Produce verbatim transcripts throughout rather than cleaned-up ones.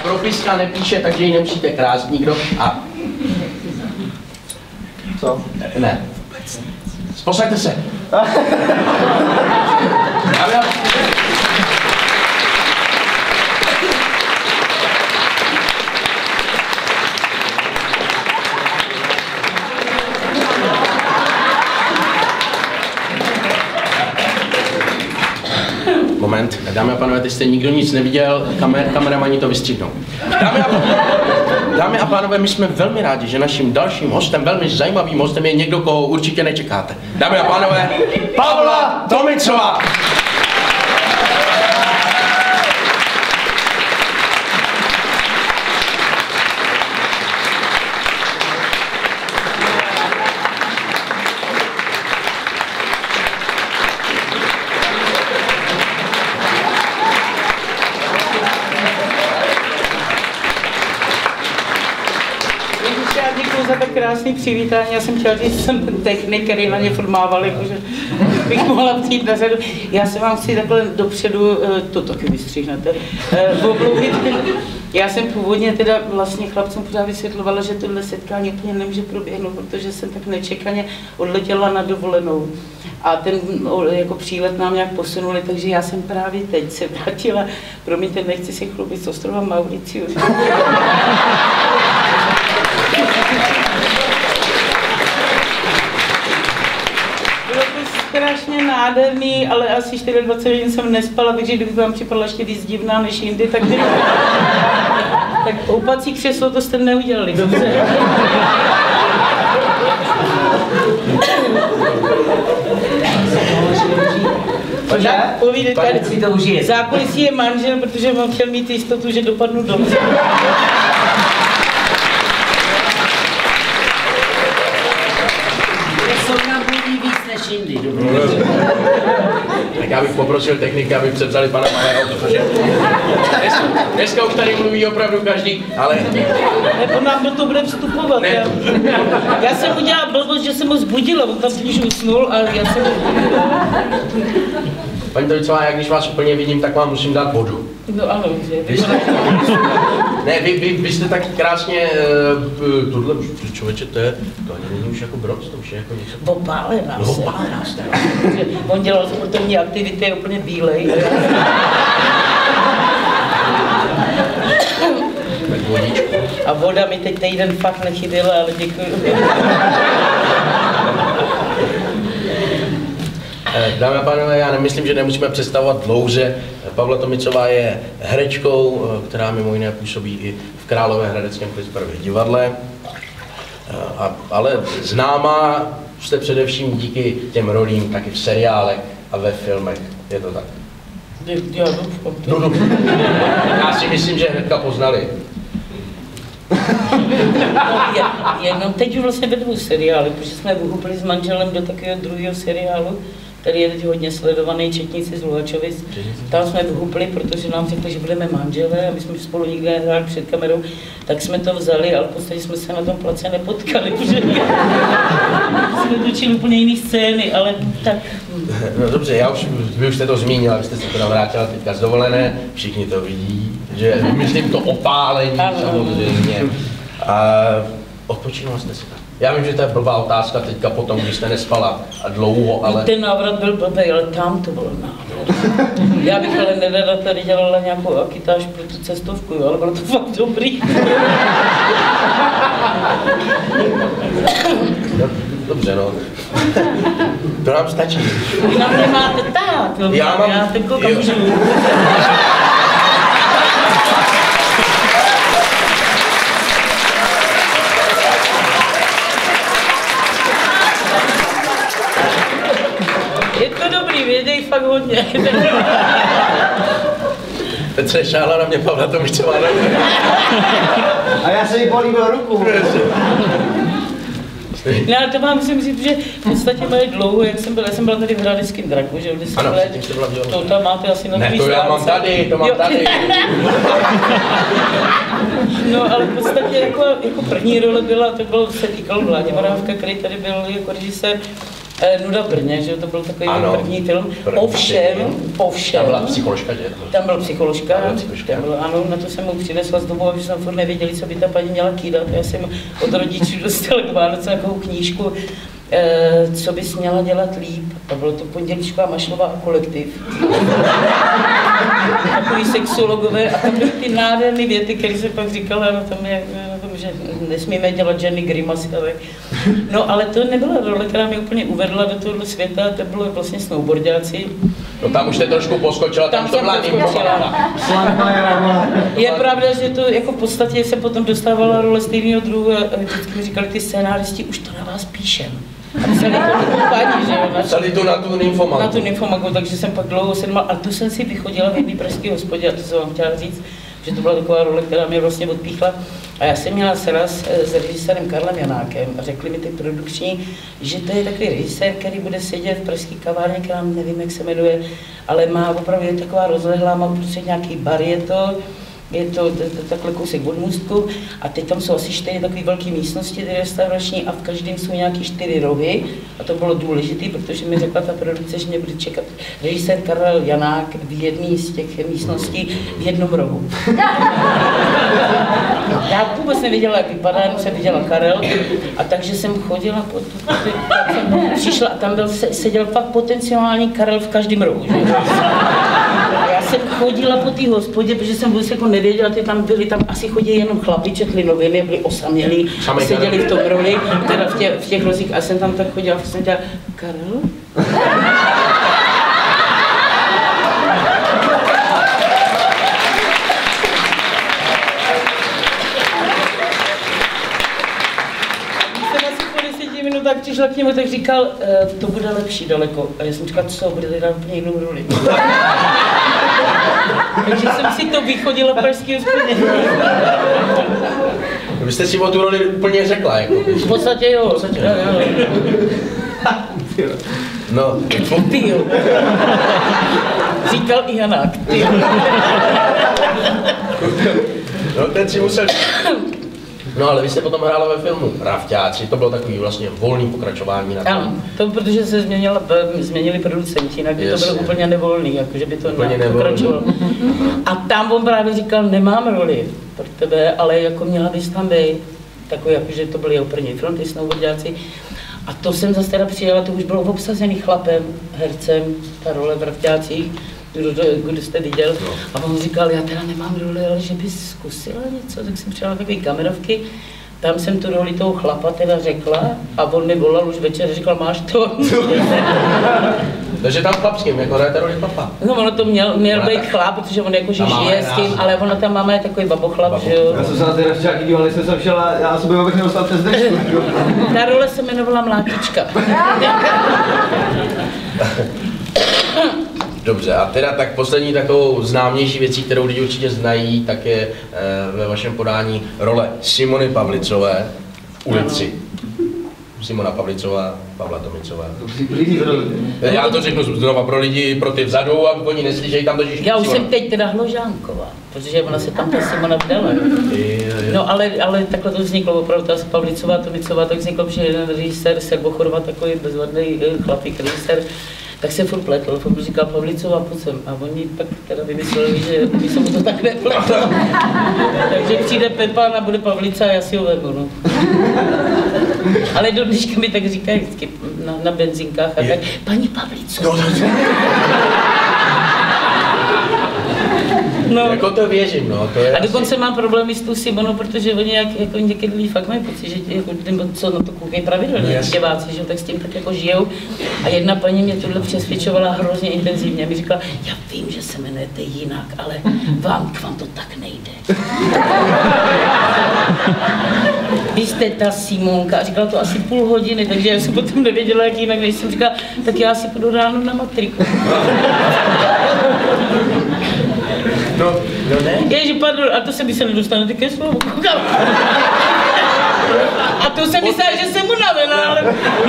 propiska nepíše, takže ji nemusíte krást nikdo. A... Co? Ne. Posaďte se. Moment, dámy a pánové, teď jste nikdo nic neviděl, kamer, kameramani to vystříhnou. Dámy a, dámy a pánové, my jsme velmi rádi, že naším dalším hostem, velmi zajímavým hostem je někdo, koho určitě nečekáte. Dámy a pánové, Pavla Tomicová! Za tak krásný přivítání. Já jsem chtěla říct, že jsem ten technik, který na ně furt mával, jakože bych mohla přijít na řadu. Já se vám chci takhle dopředu, to taky vystříhnete, omluvit. Já jsem původně teda vlastně chlapcům pořád vysvětlovala, že tohle setkání úplně nemůže proběhnout, protože jsem tak nečekaně odletěla na dovolenou. A ten jako přílet nám nějak posunuli, takže já jsem právě teď se vrátila, promiňte, nechci si chlubit z ostrova Mauricius. Bylo to strašně nádherný, ale asi dvacet čtyři hodin jsem nespala, takže kdyby vám připadla ještě víc divná než jindy, tak, tak houpací křeslo to jste neudělali, dobře? Tak povídejte, tady zákulisí je manžel, protože mám chtěl mít jistotu, že dopadnu dobře. Jindy, tak já bych poprosil techniky, aby převzali pana Malého, protože dneska, dneska už tady mluví opravdu každý, ale... Nebo nám do toho bude vstupovat. Já, já jsem udělala blbost, že jsem ho zbudila, on tam už usnul a já jsem... Paní Tomicová, já když vás úplně vidím, tak vám musím dát vodu. No ano, že? Ne, vy, vy, vy jste tak krásně, uh, tohle už, člověče, to je, to ani není už jako bronz, to už je jako něco... Opálená se. Opálená se. On dělal sportovní aktivity, je úplně bílej. Tak vodičku. A voda mi teď týden fakt nechyběla, ale děkuji. Dámy a pánové, já nemyslím, že nemusíme představovat dlouze. Pavla Tomicová je herečkou, která mimo jiné působí i v Královéhradeckém Christopherově divadle. A, ale známá jste především díky těm rolím taky v seriálech a ve filmech. Je to tak? Já doufám. No, no. Já si myslím, že hnedka poznali. Je, jenom teď už vlastně ve dvou seriály, protože jsme vyhubili s manželem do takového druhého seriálu, který je teď hodně sledovaný, Četníci z Luhačovic. Tam jsme vyhubili, protože nám řekli, že budeme manželé a my jsme spolu nikdy nehráli před kamerou, tak jsme to vzali, ale v podstatě jsme se na tom place nepotkali, protože jsme točili úplně jiné scény, ale tak... No dobře, já už, vy už jste to zmínila, vy jste se teda vrátila teďka z dovolené, všichni to vidí, že myslím to opálení samozřejmě. A odpočinula jste si tam. Já vím, že to je blbá otázka teďka potom, když jste nespala a dlouho, ale... Ten návrat byl blbý, ale tam to bylo návrat. Já bych ale nerada tady dělala nějakou akitáž pro tu cestovku, jo, ale bylo to fakt dobrý. Dobře, no. To nám stačí. Vy nám nemáte tát, jo? Já mám... Já teď koukám můžu. Je to dobrý, věděj fakt hodně. Petře, šála na mě Pavla Tomicová. A já jsem jí políbil ruku. Ne, ale to vám musím říct, že v podstatě mají dlouho, jak jsem byla, já jsem byla tady v Hradeckém draku, že deset ano, let, to tam máte asi na ne, druhý to stránce. já mám tady, to mám tady. No, ale v podstatě jako, jako první role byla, to byl, se týkal Vládě Morávka, který tady byl jako režisér, E, Nuda v Brně, že to byl takový ano, první film. První ovšem, film. ovšem. Tam byla psycholožka, že? Tam byl psycholožka, tam byl psycholožka. Tam byl, ano, na to jsem mu přinesla z domu, že jsem furt nevěděli, co by ta paní měla kýdat. Já jsem od rodičů dostala k Vánoce takovou knížku, e, co bys měla dělat líp. A bylo to Pondělíčková Mašlová a kolektiv. Takový sexologové a tam byly ty nádherné věty, které jsem pak říkala na tom, je, na tom, že nesmíme dělat žádný grimasy. No ale to nebyla role, která mě úplně uvedla do tohoto světa, to bylo vlastně snowboardáci. No tam už jste trošku poskočila, tam, tam to byla nymfomanka. Je pravda, že to jako v podstatě se potom dostávala role stejného druhu a vždycky mi říkali ty scénáristi, už to na vás píšem. A psali to na paní, že jo? Psali to na tu nymfomanku. Na tu nymfomanku, takže jsem pak dlouho sedmala, a tu jsem si vychodila v jedné pražské hospodě, a to jsem vám chtěla říct, že to byla taková role, která mě vlastně odpíchla. A já jsem měla sraz s režisérem Karlem Janákem a řekli mi ty produkční, že to je takový režisér, který bude sedět v pražské kavárně, která nevím, jak se jmenuje, ale má opravdu je taková rozlehlá, má prostě nějaký bar, je to, je to takhle kousek od můstku a teď tam jsou asi čtyři takové velké místnosti, ty restaurační a v každém jsou nějaké čtyři rohy a to bylo důležité, protože mi řekla ta produkce, že mě bude čekat režisér Karel Janák v jedné z těch místností v jednom rohu. Já vůbec nevěděla, jak vypadá, jenom jsem viděla Karel a takže jsem chodila po tu, tak jsem přišla a tam byl, seděl fakt potenciální Karel v každém rohu. Že? A já jsem chodila po té hospodě, protože jsem vůbec jako nevěděla, ty tam byli, tam asi chodí jenom chlapi, četli noviny, byli osamělí, seděli v tom roli, teda v těch, v těch rozích a jsem tam tak chodila, a jsem dělala, Karel? Tak přišla k němu, tak říkal, e, to bude lepší daleko. A já jsem říkal, co, bude teda úplně jinou roli. Takže jsem si to vychodila pražský hospodě. Vy jste si o tu roli úplně řekla, jako. V podstatě jo. V podstatě jo. jo. No, ty jo. Říkal i Janák, ty jo. No, ten si musel... No ale vy jste potom hrála ve filmu Rafťáci, to bylo takový vlastně volný pokračování na tom. Ano, to protože se změnila, změnili producenti, jinak by to bylo úplně nevolný, jakože by to pokračovalo. A tam on právě říkal, nemám roli pro tebe, ale jako měla bys tam být. Takový, jakože to byl jeho první film, ty snowboardáci. A to jsem zase teda přijela, to už bylo obsazený chlapem, hercem, ta role v Rafťácích. Kdo, kdo jste viděl, a on říkal, já teda nemám roli, ale že bys zkusila něco, tak jsem přijala takové kamerovky, tam jsem tu roli toho chlapa teda řekla a on mi volal už večer, říkal, máš to? Takže tam chlapským, jako hrajete roli chlapa? No ono to měl, měl být chlap, protože on jakože žije s tím, ale ona tam máma je takový babochlap, Babo. Že jo. Já jsem se na ty Rafťáky díval, než jsem šel a já sobě abych nedostal přes deštu. Ta role se jmenovala Mlátička. Dobře, a teda tak poslední takovou známější věcí, kterou lidi určitě znají, tak je e, ve vašem podání role Simony Pavlicové v Ulici. Simona Pavlicová, Pavla Tomicová. Já to řeknu znova pro lidi, pro ty vzadu, aby oni neslyšeli tam to, že... Já už jsem teď teda Hložánková, protože ona se tam ta Simona vdala. No ale, ale takhle to vzniklo opravdu, ta Pavlicová, Tomicová, tak vzniklo, protože jeden režisér, Serbochorvat, takový bezvadný chlapík režisér, tak se furt pletl, furt říkal Pavlicová, pojď sem. A oni pak teda vymysleli, že by se mu to tak nepletlo. Takže přijde Pepa a bude Pavlica a já si ho vemu, no. Ale do dneška mi tak říkají vždycky na, na benzinkách a tak, paní Pavlicová. No, no. Jako to věřím, no. To je a dokonce asi... mám problémy s tou Simonou, protože oni jak, jako někdy lidi fakt mají pocit, že jako, co na to koukají pravidelně, no, děváci, že tak s tím tak jako žijou. A jedna paní mě tohle přesvědčovala hrozně intenzivně. Mi říkala, já vím, že se jmenujete jinak, ale vám, k vám to tak nejde. Vy jste ta Simonka. A říkala to asi půl hodiny, takže já jsem potom nevěděla, jak jinak, než jsem říkala, tak já si půjdu ráno na matriku. No, no ne? Ježi, pardon, a to se mi se nedostane ty ke slovu. A to jsem myslela, že jsem unavená, ale...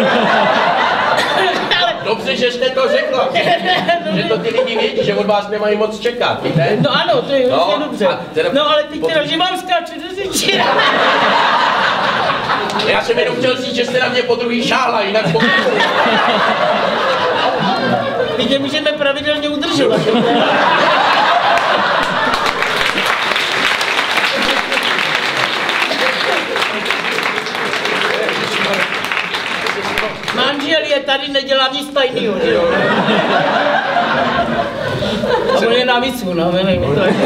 Dobře, že jste to řekla, že to ty lidi vědí, že od vás nemají moc čekat, víte? No ano, to je no, dobře. Teda... No ale teď teda, že vám skáču do řeči. Já jsem jenom chtěl říct, že jste na mě po druhý šáhla, jinak po... My tě můžeme pravidelně udržovat. Manžel je tady, nedělá nic tajného, že jo? A on je navíc unavený.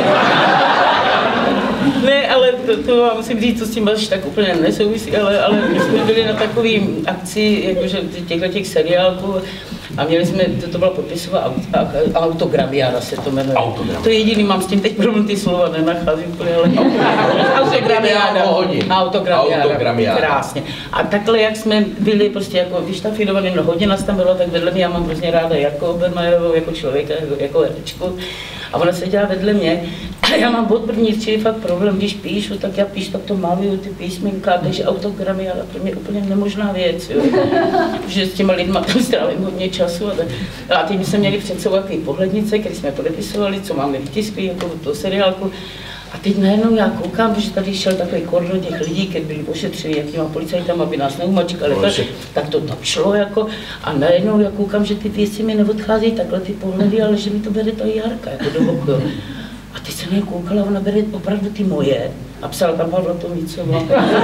Ne, ale to, to vám musím říct, co s tím až tak úplně nesouvisí, ale, ale my jsme byli na takovým akci, jakože těchto těch seriálků a měli jsme, to, to byla popisová autogramiáda se to jmenuje. To je jediný, mám s tím teď problém, ty slova nenacházím úplně, ale autogramiáda. Autogramiáda, krásně. A takhle, jak jsme byli prostě jako vyštafidovaný, no hodně nás tam bylo, tak vedle mě, já mám hrozně ráda jako Obermajerovou, jako člověka, jako, jako herečku. A ona seděla vedle mě a já mám od první třídy fakt problém, když píšu, tak já píšu, tak to maluju ty písmenka, takže autogramy, ale pro mě je úplně nemožná věc, jo. Že s těma lidma tam strávím hodně času. A, tak. A teď jsme měli před sebou takový pohlednice, který jsme podepisovali, co máme vytisklý, jako do seriálku. A teď najednou já koukám, že tady šel takový kordon těch lidí, kteří byli ošetřeni jakýma policajtama, aby nás neumačkali, tak, tak to tak šlo jako. A najednou já koukám, že ty věci mi neodcházejí takhle ty pohledy, ale že mi to bere ta Jarka jako do boku. A teď jsem jen koukala, ona bere opravdu ty moje a psala tam Pavla Tomicová.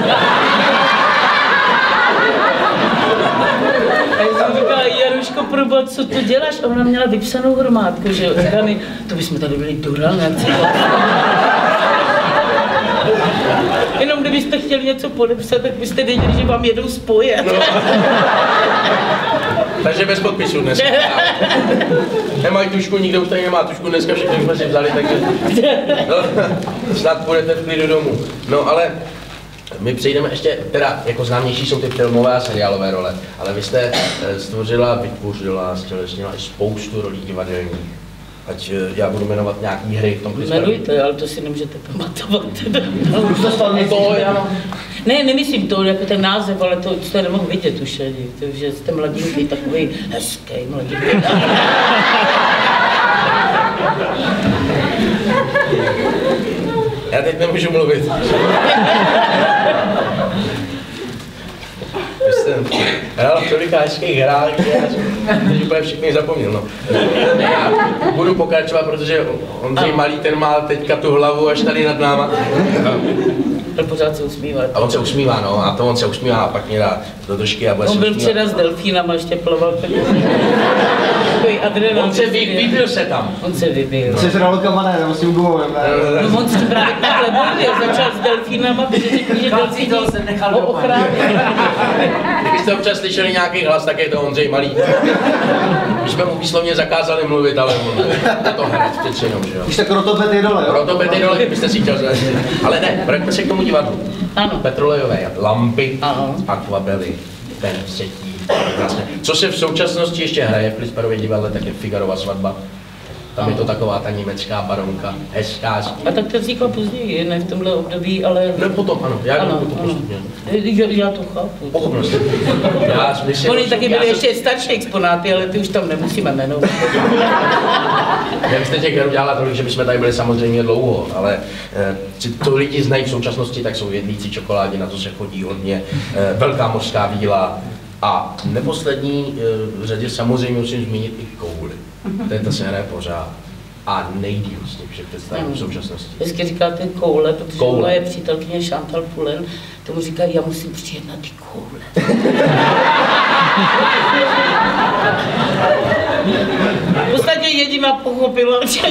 A já jsem říkala, Jaruško, proba, co to děláš? A ona měla vypsanou hromádku, že jo? Říká mi, to bychom tady byli duralní. Jenom kdybyste chtěli něco podepsat, tak byste věděli, že vám jedou spoje. No. Takže bez podpisu dneska. Nemají tušku, nikdo už tady nemá tušku, dneska všichni jsme si vzali, takže no, snad půjdete v klidu domů. No ale my přejdeme ještě, teda jako známější jsou ty filmové a seriálové role, ale vy jste stvořila, vytvořila, stělesnila i spoustu rolí divadelních. Ať já budu jmenovat nějaký hry v tom Chris Jmenujte, ale to si nemůžete pamatovat. No, už to stalo to, já... Ne, nemyslím to jako ten název, ale to jste nemohl vidět už, že jste mladinky, takový hezký mladinky. Já teď nemůžu mluvit. Jsem hrál v tolika hezkých hrách, že já jsem úplně všechny zapomněl. No. Já budu pokračovat, protože Ondřej Malý, ten má teďka tu hlavu až tady nad náma. Ale pořád se usmívá. A on se usmívá, no, a to on se usmívá a pak mě dá do držky a bude on se byl usmívat. včera s delfínama, ještě plaval. On se vy, vybil se tam. On se vybil. Jsi hrál kamané, nebo s tím gumovým, ne? No on si právě takhle bojuje, začal s delfínama, protože řekli, že delfíni ho ochrání. Kdybyste občas slyšeli nějaký hlas, tak je to Ondřej Malý. My jsme mu výslovně zakázali mluvit, ale on je to hned přeci jenom, že jo. Už tak rotopety dole, jo? Rotopety dole, kdybyste si chtěl zajistit. Ale ne, vraťme se k tomu divadlu. Ano. Petrolejové lampy, ano. Akvabely, ten třetí. Vlastně. Co se v současnosti ještě hraje v Klisperově divadle, tak je Figarova svatba. Tam ano. Je to taková ta německá baronka, hezká. A tak to vznikla později, ne v tomhle období, ale... Ne, potom, ano, já ano, to postupně. Já, já to chápu. Pochopnost. Oni taky byly ještě starší exponáty, ale ty už tam nemusíme jmenovat. Já byste těch herů dělala tolik, že bychom tady byli samozřejmě dlouho, ale eh, to lidi znají v současnosti, tak jsou jedlíci čokolády, na to se chodí hodně, eh, velká mořská víla a v neposlední eh, řadě samozřejmě musím zmínit i Kouly. Tento se hraje pořád a nejdýl z těch všech představů v současnosti. Vždycky říkáte koule, protože koule. Koule je přítelkyně Chantal Poulen, tomu říkají, já musím přijet na ty koule. V podstatě jediná pochopila, že...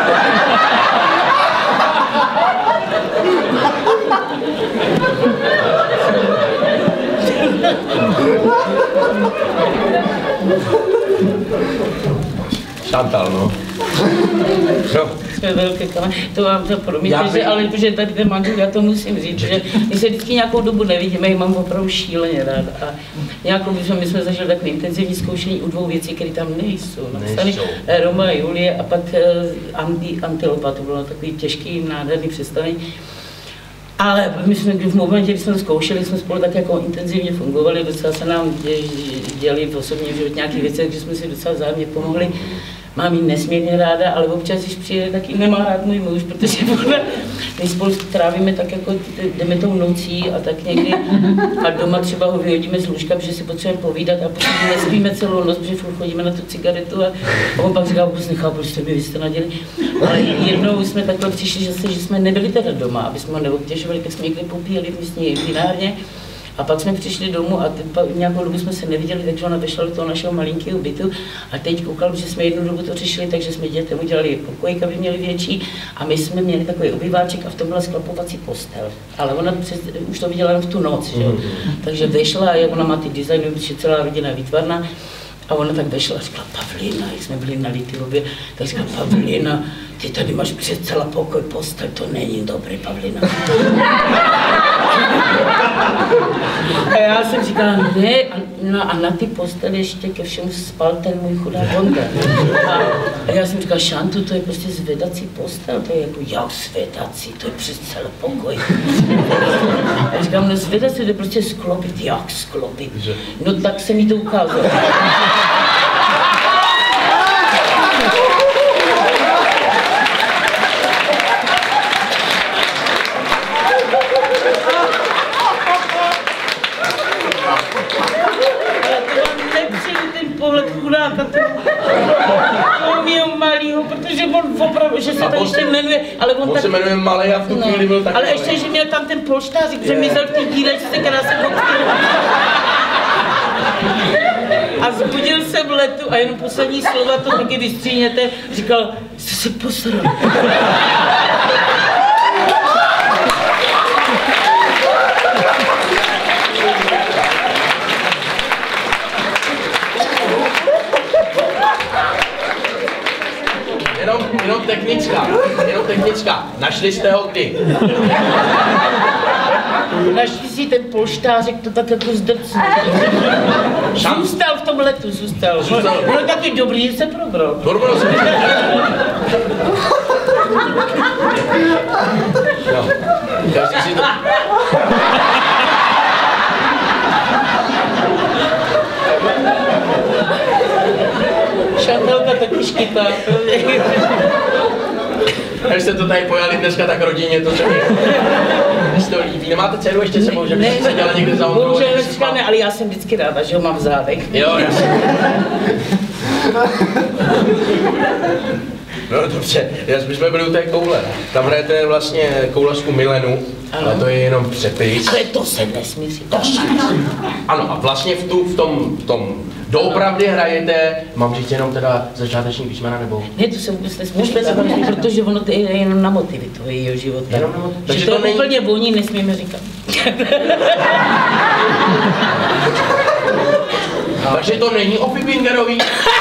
Chantal, no. No. Jsme velké kamarádky, to vám to promiňte, že, ale protože tady ten manžel, já to musím říct, že my se vždycky nějakou dobu nevidíme, já mám opravdu šíleně rád. A nějakou dobu my jsme zažili takové intenzivní zkoušení u dvou věcí, které tam nejsou. Napsali Roma a Julie a pak Anti, Antilopa, to bylo takový těžký, nádherný představení. Ale my jsme v momentě, kdy jsme to zkoušeli, jsme spolu tak jako intenzivně fungovali, docela se nám děli v osobním životě nějaké věci, takže jsme si docela vzájemně pomohli. mám ji nesmírně ráda, ale občas, když přijde, tak ji nemá rád můj muž, protože ona, my spolu trávíme tak jako, jdeme tou nocí a tak někdy a doma třeba ho vyhodíme z lůžka, protože si potřebujeme povídat a potom nespíme celou noc, protože furt chodíme na tu cigaretu a, a on pak říká, vůbec nechápu, proč jste mi vy jste naděli. Ale jednou jsme takhle přišli, že, se, že jsme nebyli teda doma, aby jsme ho neobtěžovali, tak jsme někde popíjeli v místní vinárně. A pak jsme přišli domů a nějakou dobu jsme se neviděli, takže ona vešla do toho našeho malinkého bytu a teď koukal, že jsme jednu dobu to řešili, takže jsme dětem udělali pokojik, aby měli větší a my jsme měli takový obyváček a v tom byla sklapovací postel. Ale ona přes, už to viděla jen v tu noc, že? Mm. Takže vešla a jak ona má ty designy, protože celá rodina je výtvarná, a ona tak vešla a řekla, Pavlína, jak jsme byli na Lityově, tak říkala, Pavlína, ty tady máš před celá pokoj postel, to není dobrý, Pavlína. A já jsem říkala, ne, a, no, a na ty posteli ještě ke všemu spal ten můj chudá Honda. A, a já jsem říkala, Šantu, to je prostě zvedací postel, to je jako, jak zvedací, to je přes celý pokoj. A já říkám, no zvedací, to je prostě sklopit, jak sklopit. No tak se mi to ukázalo. Chudáka toho mýho malýho, protože on opravdu, že se to ještě jmenuje, ale on, on tak... se jmenuje Malej a v tu no, chvíli byl tak ale malej. ještě, že měl tam ten polštářik, že mizel v té dílečce, která se odkryla. A zbudil se v letu a jenom poslední slova to taky vystříněte, říkal, jste se posrali. Jenom, jenom technická, jenom technická. Našli jste ho kdy? Našli si ten polštářek, to tak jako zdrcnul. Zůstal v tom letu, zůstal. Zůstal. Bylo taky dobrý, že se probral. Probral se. No, každý si to... Šantelka taky škytá. Až jste to tady pojali dneska tak rodině, to se mi to líbí. Nemáte dceru ještě sebou, že byste seděla někde za Ondrou? Bohužel dneska ne, ale já jsem vždycky ráda, že ho mám v zádech. Jo, jasně. No dobře, my jsme byli u té koule. Tam hrajete vlastně koulařku Milenu, ano. Ale to je jenom přepis. Ale to se nesmí říct. Ano, a vlastně v, tu, v tom, v tom doopravdy hrajete, mám říct jenom teda začáteční písmena nebo? Ne, to se vůbec nesmí říct, protože ono to je jenom na motivy toho jejího života. Jenom na motivy. Takže to, to není... úplně voní nesmíme říkat. Takže to není o Pipingerový.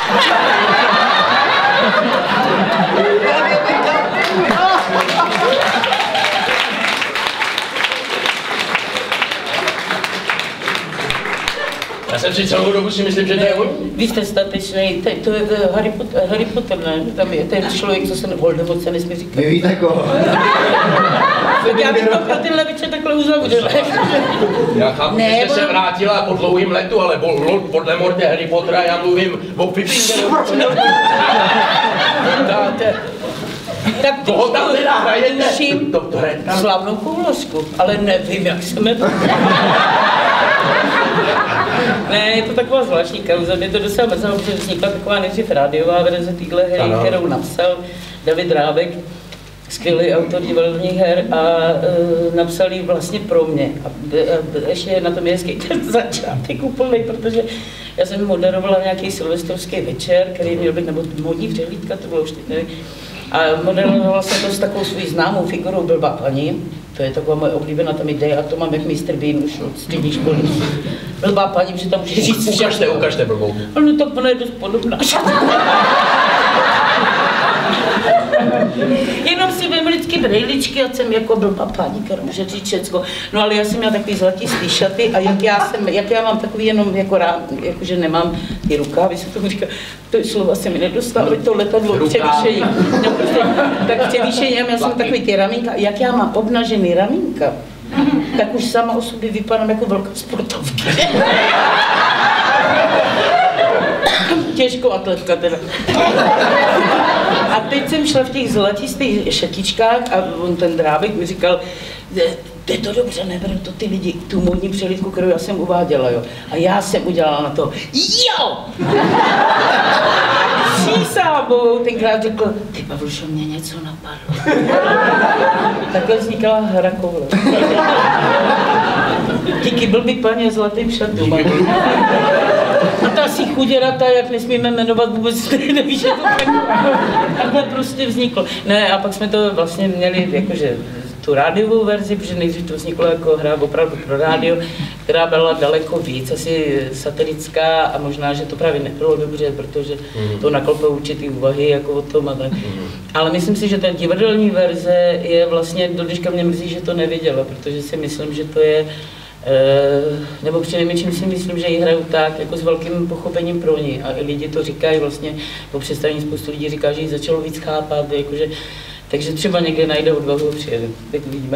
Já jsem si celou dobu si myslím, že to je on. Vy jste statečný, to je Harry Potter, Harry Potter, ne? Tam je ten člověk, co se Voldemort se nesmí říkat. Vy víte koho? Já bych to pro tenhle večer takhle uzavřela. Já chápu, ne, že jste se vrátila po dlouhým letu, ale podle Morte Harry Pottera já mluvím o Pipingerovi. Tak koho tam teda hrajete? Doktore, slavnou koulařku, ale nevím, jak se jmenuje. Ne, je to taková zvláštní kauza, mě to docela mrzelo, protože vznikla taková nejdřív rádiová verze téhle hry, ano. Kterou napsal David Rábek, skvělý autor divadelních her a uh, napsal ji vlastně pro mě. A, a ještě na tom je hezký ten začátek úplný, protože já jsem moderovala nějaký silvestrovský večer, který měl být, nebo modní přehlídka, to bylo už teď nevím. A moderovala jsem to s takovou svou známou figurou Blbá paní. To je taková moje oblíbená tam ideja, a to mám jak mistr Bean už od střední školy. Blbá paní, že tam může říct všechno. Ukažte, ukažte blbou. No tak ona je dost podobná. Jenom si vím vždycky brejličky a jsem jako blbá paní, která může říct všecko. No ale já jsem měla takový zlatý šaty a jak já, jsem, jak já mám takový jenom jako rám, jakože nemám ty rukávy, se tomu říká, to je slova se mi nedostávají, to letadlo převýšení. No, prostě, tak převýšení, já jsem takový ty ramínka, jak já mám obnažený ramínka, tak už sama o sobě vypadám jako velká sportovka. těžko atletka teda. A teď jsem šla v těch zlatistých šatičkách a on ten Drábek mi říkal, to je to dobře, neberu to ty lidi, tu módní přehlídku, kterou já jsem uváděla, jo. A já jsem udělala na to, jo! Přísáhou, tenkrát řekl, ty Pavlušo, mě něco napadlo. Takhle vznikala hra koule. Díky blbý paní zlatým šatům. A ta si chuděrata, jak nesmíme jmenovat, vůbec neví, že to tak, takhle prostě vzniklo. Ne, a pak jsme to vlastně měli jakože tu rádiovou verzi, protože nejdřív to vzniklo jako hra opravdu pro rádio, která byla daleko víc, asi satirická a možná, že to právě nebylo dobře, protože to naklopilo určitý úvahy jako o tom a tak. Ale myslím si, že ta divadelní verze je vlastně, do dneška mě mrzí, že to neviděla, protože si myslím, že to je E, nebo přinejmenším si myslím, že ji hrajou tak jako s velkým pochopením pro ní a i lidi to říkají vlastně, po představení spoustu lidí říká, že ji začalo víc chápat, jakože, takže třeba někde najde odvahu a přijede, tak vidíme.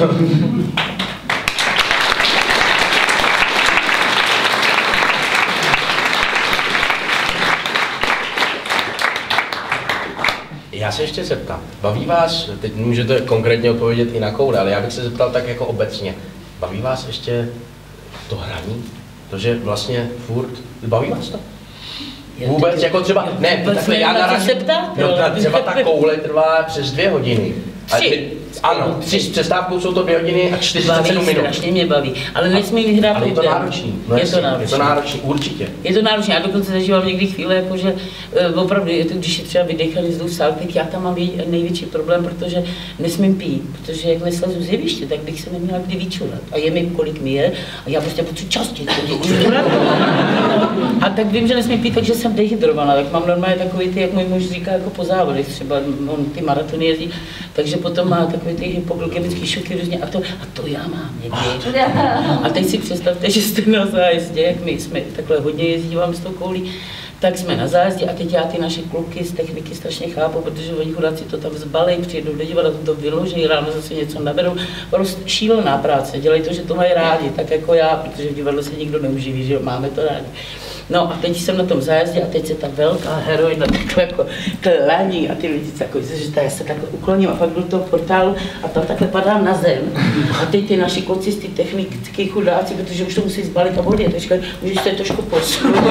Já se ještě zeptám, baví vás, teď můžete konkrétně odpovědět i na koule, ale já bych se zeptal tak jako obecně, baví vás ještě to hraní? To, že vlastně furt, baví vás to? Vůbec, jako třeba, ne, takhle já narazím, no, třeba ta koule trvá přes dvě hodiny. Tři. Ano, tři s přestávkou jsou to dvě hodiny a čtyřicet sedm minut. Strašně mě baví, ale nesmí vyhrát. Ale je to náročný. No je to náročný. Je to náročný, určitě. Je to náročné, já dokonce zažívám někdy chvíle, jakože uh, opravdu, je to, když je třeba vydechaný vzduch v sále, tak já tam mám největší problém, protože nesmím pít, protože jak neslazu z jeviště, tak bych se neměla kdy vyčurat. A je mi, kolik mi je, a já prostě potřebuji častěji čurat. A tak vím, že nesmím pít, takže jsem dehydrovaná, tak mám normálně takový ty, jak můj muž říká, jako po závodech, třeba on ty maratony jezdí, takže potom má takový ty hypoglykemický šoky různě a to, a to já mám někdy. A teď si představte, že jste na zájezdě, jak my jsme takhle hodně jezdívám s tou koulí, tak jsme na zájezdě a teď já ty naše kluky z techniky strašně chápu, protože oni chudáci to tam zbalej, přijedou do divadla, to vyloží, ráno zase něco naberou. Prostě šílená práce, dělají to, že to mají rádi, tak jako já, protože v divadle se nikdo neuživí, že máme to rádi. No a teď jsem na tom zájezdě a teď se ta velká heroina takhle jako klaní a ty lidi takový, že já se takhle ukloním a pak jdu do toho portálu a tam takhle padám na zem. A teď ty naši kluci z ty technické chudáci, protože už to musí zbalit a odjet, říkají, můžeš se trošku posunout.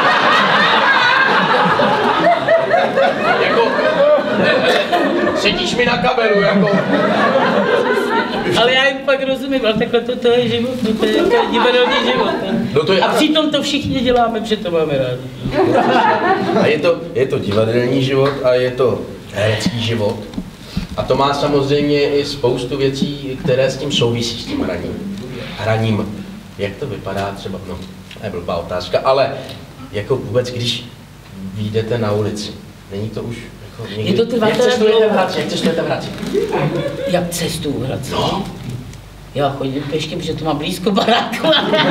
Jako, sedíš mi na kabelu, jako. Ale já jim pak rozumím, ale takhle to, to je život, to, to je, to je divadelní život. No to je, a přitom to všichni děláme, protože to máme rádi. A je to, je to divadelní život a je to herecký život. A to má samozřejmě i spoustu věcí, které s tím souvisí, s tím hraním. Hraním. Jak to vypadá třeba, no, to je blbá otázka, ale jako vůbec, když vyjdete na ulici, není to už jako někdy... Je to trvá, jak cestujete v Hradci? Jak cestujete v Hradci? Jak cestuju v Hradci? No. Já chodím pěšky, protože to mám blízko baráku.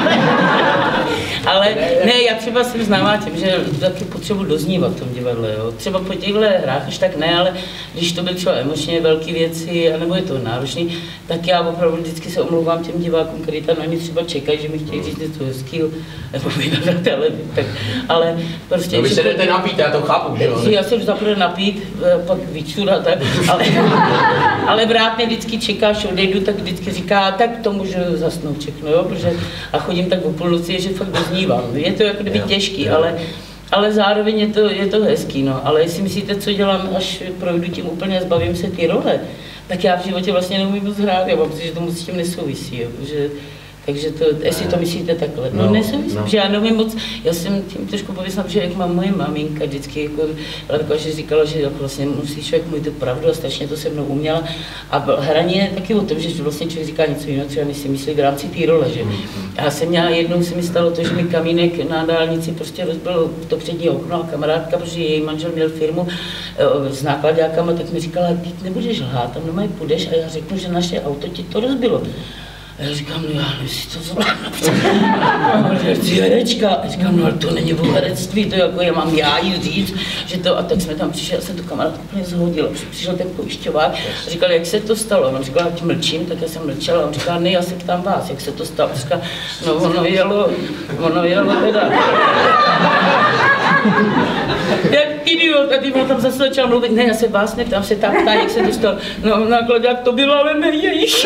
Ale ne, já třeba jsem známá tím, že taky potřebuji doznívat v tom divadle. Jo. Třeba po těchto hrách až tak ne, ale když to byly třeba emočně velké věci, anebo je to náročný, tak já opravdu vždycky se omlouvám těm divákům, kteří tam na mě třeba čekají, že mi chtějí říct něco hezkýho, nebo vynadat, ale, tak, ale prostě... No vy se jdete napít, já to chápu, že jo? Já se jdu zaprvé napít, pak vyčurat, tak, ale, ale brát mě vždycky čeká, až odejdu, tak vždycky říká, tak to můžu zasnout všechno, jo, protože a chodím tak o půlnoci, že fakt doznívám. Je to jako kdyby těžký, ale, ale zároveň je to, je to hezký, no. Ale jestli myslíte, co dělám, až projdu tím úplně a zbavím se ty role, tak já v životě vlastně neumím moc hrát, já mám, že to moc s tím nesouvisí, jo, že, takže to, jestli to myslíte takhle, no, no nesouvisí, no. Že já nevím moc, já jsem tím trošku pověsla, že jak má moje maminka vždycky jako, jako že říkala, že jako vlastně musí člověk mluvit tu pravdu a strašně to se mnou uměla a hraní je taky o tom, že vlastně člověk říká něco jiného, třeba než si myslí v rámci té role, že. A já jsem měla, jednou se mi stalo to, že mi kamínek na dálnici prostě rozbil to přední okno a kamarádka, protože její manžel měl firmu s nákladákama, tak mi říkala, ty nebudeš lhát, tam doma půjdeš a já řeknu, že naše auto ti to rozbilo. A já říkám, no já nevím, si to zvládnu. Chci herečka. A říkám, no ale to není o herectví, to jako já mám já jí říct, že to, a tak jsme tam přišli, já jsem to kamarádku úplně zhodila. Přišel ten pojišťovák a říkal, jak se to stalo? A on říkal, já ti mlčím, tak já jsem mlčela. A on říkal, ne, já se ptám vás, jak se to stalo? A říkal, no ono jelo, ono jelo teda. Jak idiot, a ty tam zase začal mluvit, ne, já se vás neptám, se tam ptá, jak se to stalo. No, naklad, jak to bylo, ale nevíš.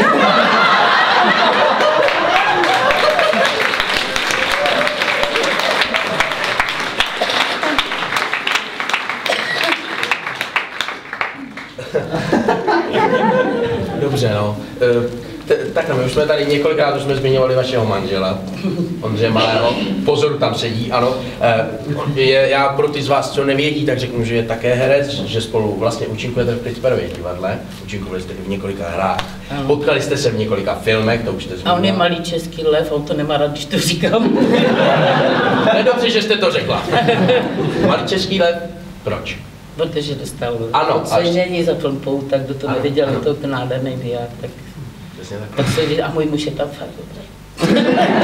Dobře, no. Takhle, my už jsme tady několikrát už jsme zmiňovali vašeho manžela, Ondřeje Malého. Pozor, tam sedí, ano. Je, já pro ty z vás, co nevědí, tak řeknu, že je také herec, že spolu vlastně účinkujete v Pritzperově divadle, účinkovali jste v několika hrách, potkali jste se v několika filmech, to už jste zmínila. A on je malý český lev, on to nemá rád, když to říkám. Ne, dobře, že jste to řekla. Malý český lev, proč? Protože dostal ocenění za film Pouta, kdo to neviděl, je to ten nádherný diák, tak, tak. tak se viděl, a můj muž je tam fakt dobrý.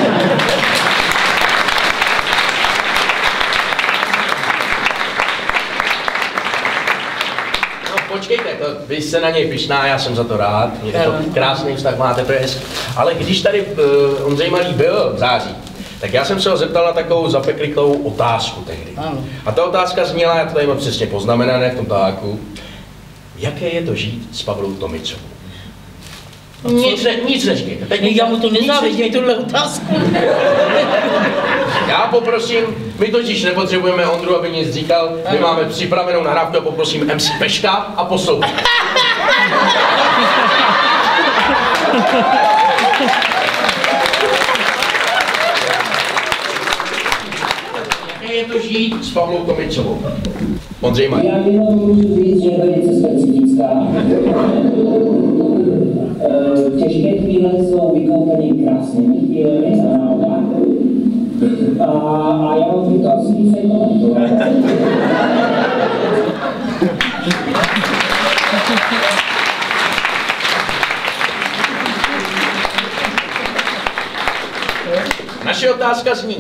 No počkejte, to, vy jste na něj pyšná, já jsem za to rád, je to krásný vztah máte, to je hezký. Ale když tady uh, Ondřej Malý byl v září, tak já jsem se ho zeptal na takovou zapeklitou otázku tehdy. Ano. A ta otázka zněla, já to tady mám přesně poznamenané v tom táku, jaké je to žít s Pavlou Tomicovou? No, nic, ne, nic neříkejte. Teď já mu to nezávidím, tuhle otázku. Já poprosím, my totiž nepotřebujeme Ondru, aby nic říkal, my máme připravenou nahrávku a poprosím em cé Peška a poslouchejte. Je to žít s Pavlou Tomicovou. Ondřej Malý. Já jenom můžu říct, že je velice specifická. Těžké chvíle jsou vykoupeny krásnými chvílemi a naopak. A, a já bych to asi nic nekomentoval. Naše otázka zní.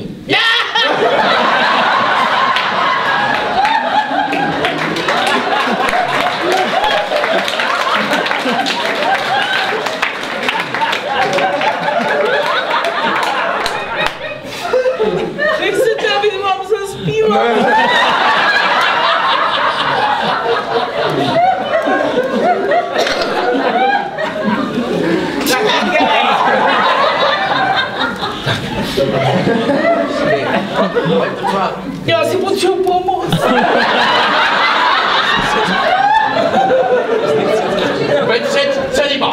Nechcete, abych vám zaspíval? Já si potřebuji pomoct. Petře, celibát.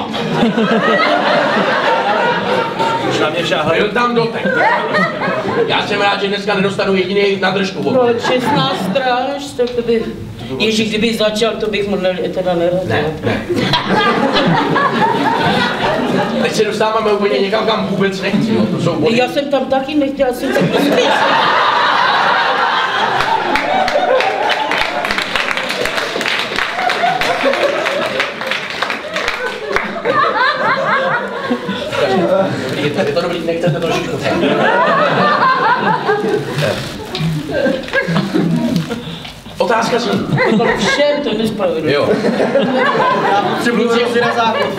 Už na mě šáhla. Byl tam dotek. Já jsem rád, že dneska nedostanu jediný na držku. No, šestnáct stráž, tak to by... Ježíš, kdyby začal, to bych mu teda neradil. Ne, ne. Teď se dostáváme úplně někam, kam vůbec nechci, jo. To jsou body. Já jsem tam taky nechtěla, jsem se prostě... Je to, je to dobrý, nechcete trošičku. Otázka zní. Všem to je nespravedlivé. Jo. Já potřebuji si na záchod.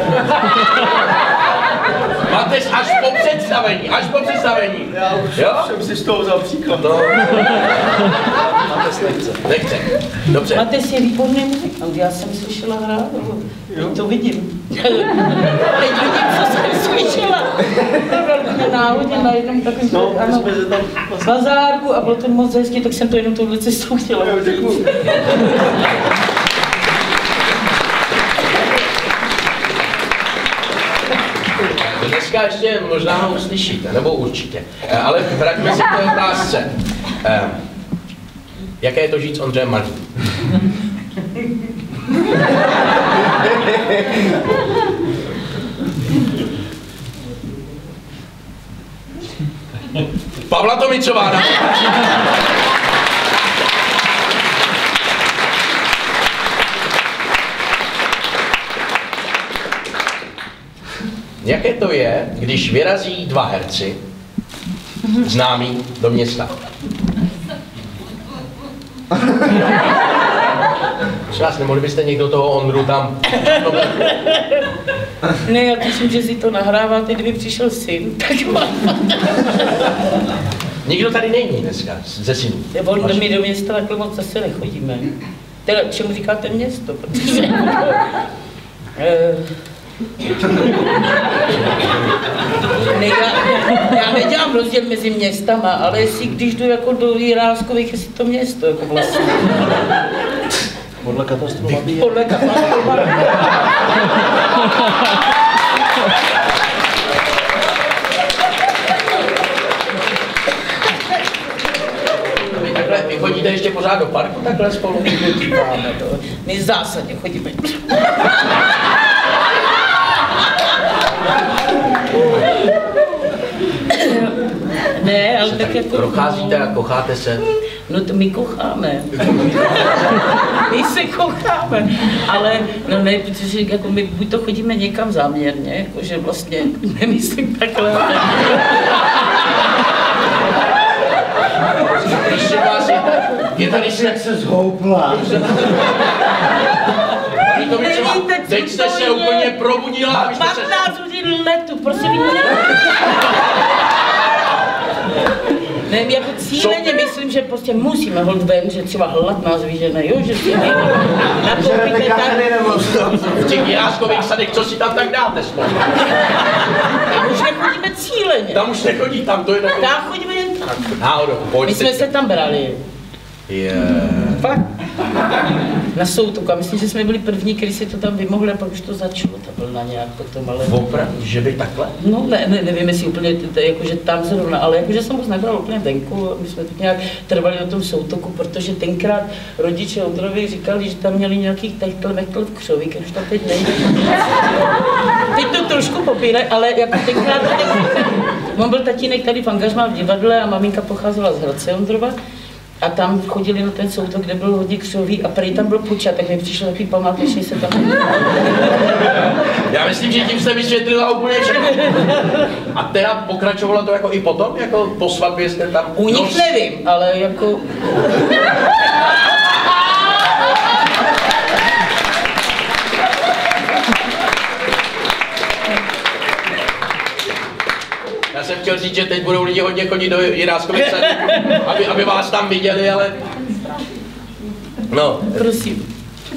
Máte až po představení, až po představení. Já už jo? jsem si z toho vzal příklad. No. Máte nechce. Nechce. Dobře. Máte si výborný muzikant, já jsem slyšela hrát. Teď to vidím. Teď vidím, co jsem slyšela. To náhodně na jednom takovém No, my ano, jsme se tam... bazárku a bylo to moc hezky, tak jsem to jenom touhle cestou chtěla. Jo, děkuju. Dneska ještě možná ho uslyšíte, nebo určitě. Eh, Ale vraťme se k té otázce. Eh, Jaké je to žít s Ondřejem Malým? Pavla Tomicová. Na... Jaké to je, když vyrazí dva herci, známí, do města? Prosím vás, nemohli byste někdo toho Ondru tam... Ne, já tuším, že si to nahráváte, kdyby přišel syn, tak mám. Nikdo tady není dneska, ze synů. Do my do města takhle moc zase nechodíme. Teda, čemu říkáte město? Protože... ne, já, já nedělám rozdíl mezi městama, ale jestli když jdu jako do Jiráskových, jestli to město jako vlastně. Podle katastru mapy. Podle katastru mapy. Vy chodíte ještě pořád do parku takhle spolu? My zásadně chodíme. Ne, ale tak jako... Procházíte a kocháte se? No to my kocháme. My se kocháme. Ale no ne, protože jako my buď to chodíme někam záměrně, jakože vlastně nemyslím takhle. Prosím vás, je, je tady Jak se zhoupla. Teď jste se úplně probudila, abyste se... patnáct hodin letu, prosím. Ne, jako cíleně myslím, že prostě musíme holt ven, že třeba hlad nás vyžene, jo, že si někdo nakoupíte tak... V těch Jiráskových sadech, co si tam tak dáte spolu? Tam už nechodíme cíleně. Tam už nechodí, tam to je takový... Tam chodíme jen tak. Náhodou, pojď. My jsme se tam brali. Je... Fakt. Na Soutoku. A myslím, že jsme byli první, kteří si to tam vymohli a pak už to začalo, ta vlna nějak potom, ale... Opravdu, že by takhle? No ne, ne, nevím, jestli úplně, t- t- jakože tam zrovna, ale jakože jsem moc nebyla úplně venku a my jsme tak nějak trvali na tom Soutoku, protože tenkrát rodiče Ondrovi říkali, že tam měli nějakých techtl, mechtl v křoví, když to teď nejde. Teď to trošku popírají, ale jako tenkrát, tenkrát, on byl tatínek tady v angažmá v divadle a maminka pocházela z Hradce Ondrova. A tam chodili na ten Soutok, kde byl hodně křoví a prý tam byl počat, tak mi přišlo takový památečný se tam... Já myslím, že tím jste vysvětlila úplně všechno. A teda pokračovalo to jako i potom, jako po svatbě jste tam... U nich nos... nevím, ale jako... Já jsem chtěl říct, že teď budou lidi hodně chodit do Jiráskových sadů, aby, aby vás tam viděli, ale... No. Prosím.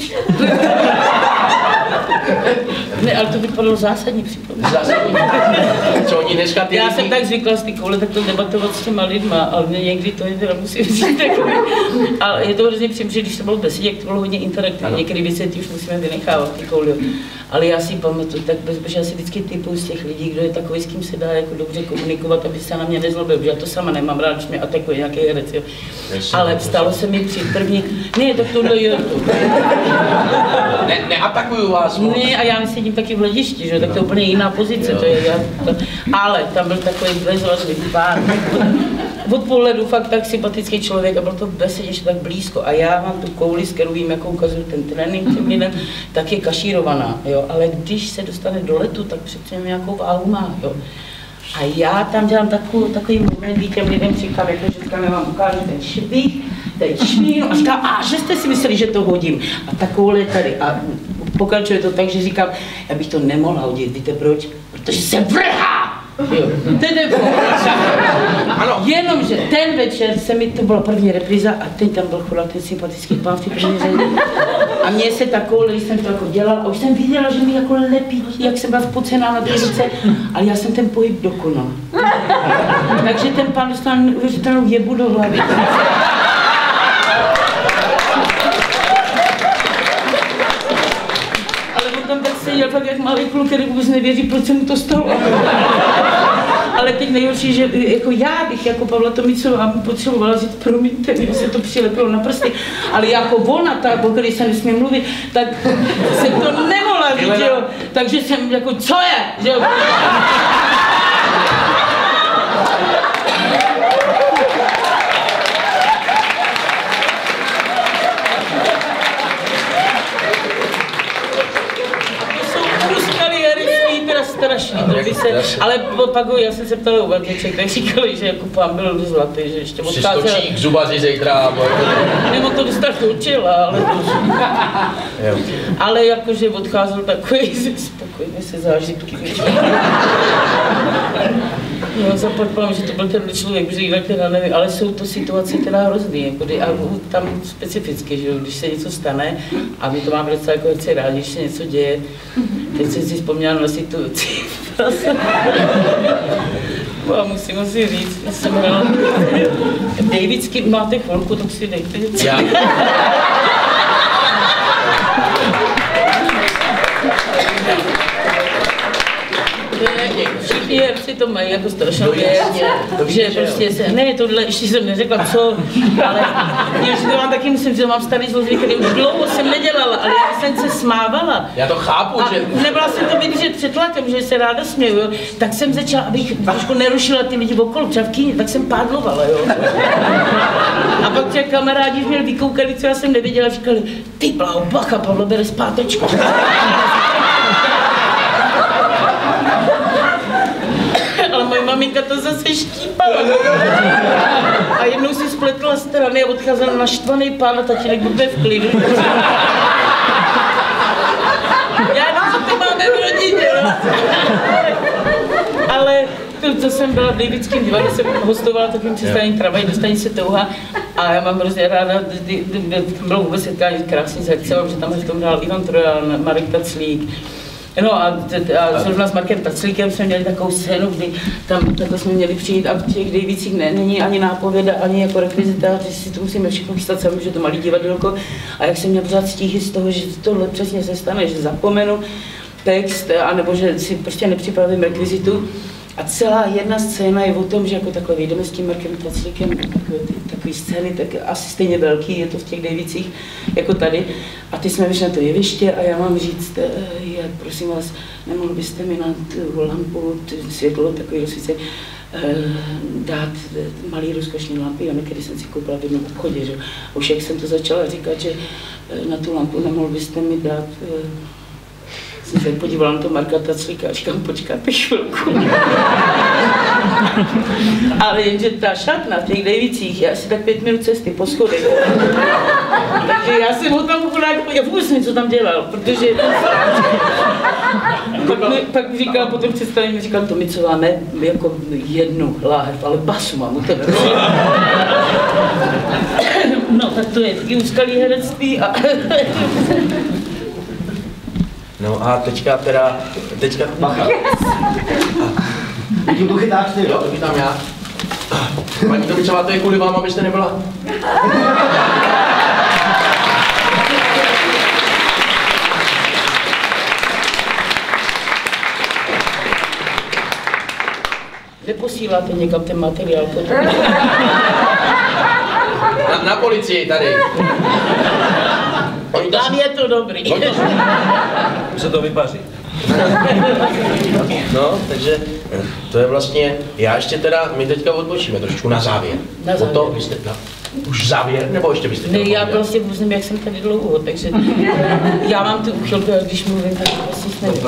Ne, ale to vypadalo zásadní připomínka. Zásadní. Co oni dneska ty Já lidi... jsem tak zvykla z ty koule takto debatovat s těma lidma, ale mě někdy to je teda musím říct takový. Ale je to hrozně příjemné, že když to bylo v besedě, to bylo hodně interaktivní, některé věci už musíme vynechávat ty koule. Ale já si pamatuju, tak protože já si vždycky typuju z těch lidí, kdo je takový, s kým se dá jako dobře komunikovat, aby se na mě nezlobil, protože já to sama nemám rád, když mě atakuje nějaký herec, jo. Ale stalo se mi při první, ne, tak tohle je... Ne, neatakuju vás. Ne, a já sedím taky v hledišti, že? Tak to je úplně jiná pozice, to je, já, to, ale tam byl takový bezvazný pán, od pohledu fakt tak sympatický člověk a byl to v besedě, že tak blízko a já mám tu kouli, s kterou vím, jakou ukazuju ten trénink těm lidem, tak je kašírovaná, jo, ale když se dostane do letu, tak přece nějakou váhu má, jo. A já tam dělám takový, takový moment, kdy těm lidem říkám, jako že říkám, já vám ukážu ten švih, ten švín, a říkám, a že jste si mysleli, že to hodím. A takovouhle tady. A pokračuje to tak, že říkám, já bych to nemohla hodit, víte proč? Protože se vrhá! Jo, ten je ano. Jenomže ten večer se mi, to byla první repríza a teď tam byl chodil ten sympatický pán v té první řadě. A mně se takovou, když jsem to jako dělal, a už jsem viděla, že mi jako lepí, jak jsem byla spocená na té ruce, ale já jsem ten pohyb dokonal. Takže ten pán dostal neuvěřitelnou jebu do hlavy. Tam tak seděl fakt jak malý kluk, který vůbec nevěří, proč se mu to stalo. Ale teď nejhorší, že jako já bych jako Pavla Tomicová potřebovala říct, promiňte, mě se to přilepilo na prsty, ale jako ona, ta, o který se nesmí mluvit, tak jsem to nemohla říct, jo. Takže jsem jako, co je, že jo. strašný, to by se, ale pak já jsem se ptala u Vaděček, tak říkali, že jako pán byl zlatý, že ještě odcházel. Přiskočí k zubaři zítra. Nebo to dostal učila, ale ale jakože odcházel takový spokojený se zážitky. No, zapadla, že to byl ten člověk, že jinak teda nevím, ale jsou to situace teda hrozný, jako kdy, a tam specificky, že když se něco stane, a my to máme docela jako veci rádi, když se něco děje, teď jsem si vzpomněla na situaci, a musím si říct, že jsem hrala Davidsky, máte chvilku, tak si dejte něco. Všichni herci to mají jako strašnou věc, že prostě se, ne, tohle ještě jsem neřekla co, ale že to mám taky, musím, že to mám starý zloží, který už dlouho jsem nedělala, ale já jsem se smávala. Já to chápu, a že... nebyla jsem to vidět před tlakem, že se ráda směju, jo, tak jsem začala, abych trošku nerušila ty lidi okolo, třeba v kyni, tak jsem pádlovala, jo. A pak těch kamarádi měli vykoukali, co já jsem nevěděla, říkali, ty bláho, bacha, Pavlo bere zpátečku. Ale moje maminka to zase štípala. A jednou si spletla strany a odcházela naštvaný pán a tatínek byl v klidu. Já nevím, co to máme v rodině, no. Ale to, co jsem byla v Davidském divadle, jsem hostovala takovým přestáním tramvaj do stanice Touha a já mám hrozně ráda, tam bylo vůbec setkání krásný s hercem, že tam v tom hrál Ivan Trojan, Marek Taclík. No a, a zrovna s Markem Taclíkem jsme měli takovou scénu, kdy tam takhle jsme měli přijít a v těch Davidcích ne, není ani nápověda, ani jako rekvizitář, že si to musíme všechno chystat sami, že to malý divadelko. A jak jsem měl pořád stíhy z toho, že tohle přesně se stane, že zapomenu text, anebo že si prostě nepřipravím rekvizitu. A celá jedna scéna je o tom, že jako takhle vyjdeme s tím Markem Taclíkem, takové, takové scény, tak asi stejně velký, je to v těch Davidcích, jako tady. A ty jsme vyšli na to jeviště a já mám říct, je, prosím vás, nemohl byste mi na tu lampu, tu světlo, takový rozsvíce, dát malý rozkošný lampy, a který jsem si koupila v jednom obchodě, že? Už jak jsem to začala říkat, že na tu lampu nemohl byste mi dát, jsem se podívala na to Marka Taclíka a říkám, počkáte chvilku. Ale jenže ta šatna v těch Davidcích je asi tak pět minut cesty po schodech. Takže já jsem ho tam chudák, já vůbec nevím, co tam dělal, protože pak mi, pak mi říkal, potom představím, mi říkal, to my co máme jako jednu láhev, ale basu mám u tebe. No tak to je taky úskalý herectví a... No a teďka teda, teďka, bacha. Vidím, tu chytáš ty, Jo, to chytám já. Paní Tomičová, to je kvůli vám, abyste nebyla. Kde posíláte někam ten materiál potom? Na, na policii tady. Tam je to dobrý. Se to vypaří. No, takže to je vlastně, já ještě teda, my teďka odbočíme trošku na závěr. Na závěr. To, vy jste, na, už závěr, nebo ještě byste Ne, já prostě vůbec nevím, jak jsem tady dlouho, takže já mám tu uchylku, a když mluvím, tak prostě nevím.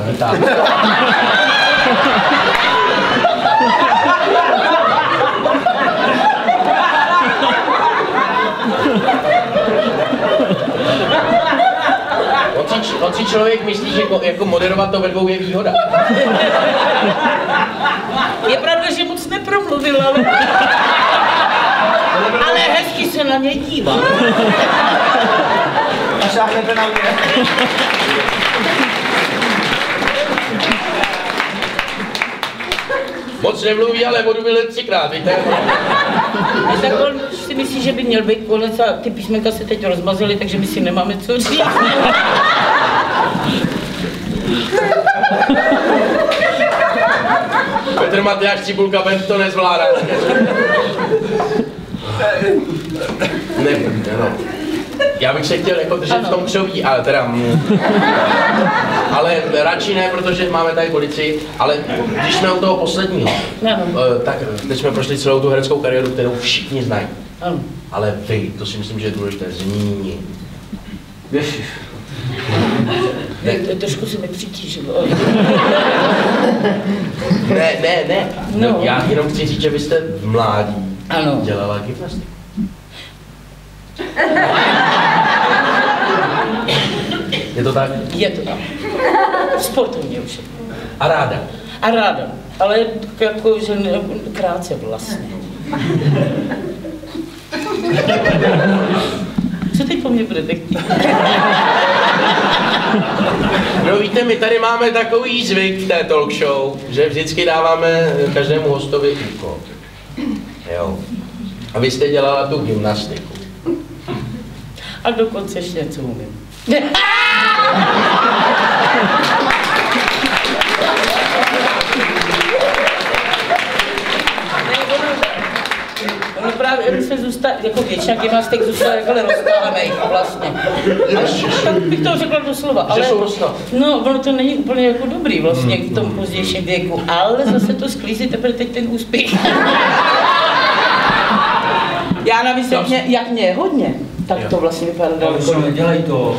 On si člověk myslí, že jako, jako moderovat to ve dvou je výhoda. Je pravda, že moc nepromluvil, ale... ale hezky se na mě dívá. A šáhnete na mě. Moc nemluví, ale vodu vylil třikrát, víte? A tak on si myslí, že by měl být konec a ty písmenka se teď rozmazily, takže my si nemáme co říct. Petr Matyáš Cibulka, Ben to nezvládá. Ne, no. Já bych se chtěl jako držet v tom křoví, ale teda... Ale radši ne, protože máme tady policii, ale když jsme u toho posledního, tak teď jsme prošli celou tu hereckou kariéru, kterou všichni znají. Ano. Ale vy, to si myslím, že je důležité zmínit. Ne. Trošku se mi přitížilo. Ne, ne, ne. No. No. Já jenom chci říct, že vy jste v mládí Ano. dělala gymnastiku. Je to tak? Je to tak. Sportovně už. A ráda. A ráda. Ale jako, že ne, krátce vlastně. Co teď po mně budete chtít? No víte, my tady máme takový zvyk v té talk show, že vždycky dáváme každému hostovi úkol. Jo. A vy jste dělala tu gymnastiku. A dokonce ještě něco umím. No právě, my jsme zůstali, jako většina gymnastik zůstala takhle roztávanej vlastně. Tak bych to řekla doslova, ale no, ono to není úplně jako dobrý vlastně v tom pozdějším věku, ale zase to sklízí teprve teď ten úspěch. Já navíc, jak mě, jak mě je hodně, tak to vlastně vypadá daleko. Ale nedělej to.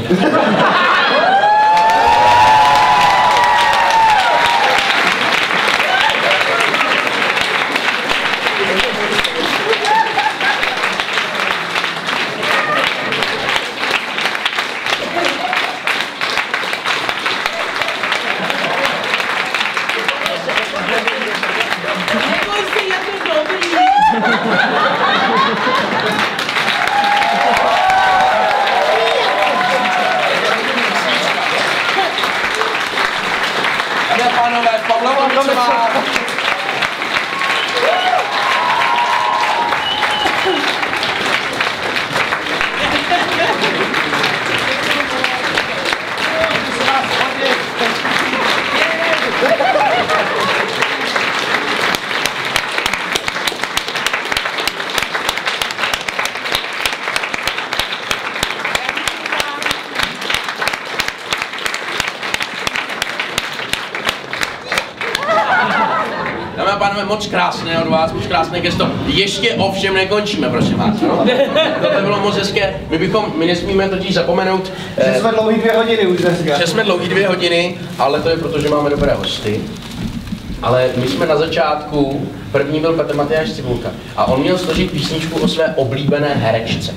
Dámy a pánové, moc krásné od vás, moc krásné gesto. Ještě ovšem nekončíme, prosím vás. No? To bylo moc hezké. My bychom, my nesmíme totiž zapomenout, Že jsme dlouhý dvě hodiny už dneska. že jsme dlouhý dvě hodiny, ale to je proto, že máme dobré hosty. Ale my jsme na začátku, první byl Petr Matyáš Cibulka a on měl složit písničku o své oblíbené herečce.